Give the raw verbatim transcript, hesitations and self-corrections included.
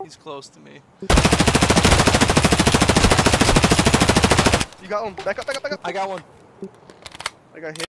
He's close to me. You got one. Back up, back up, back up. I got one. I got hit.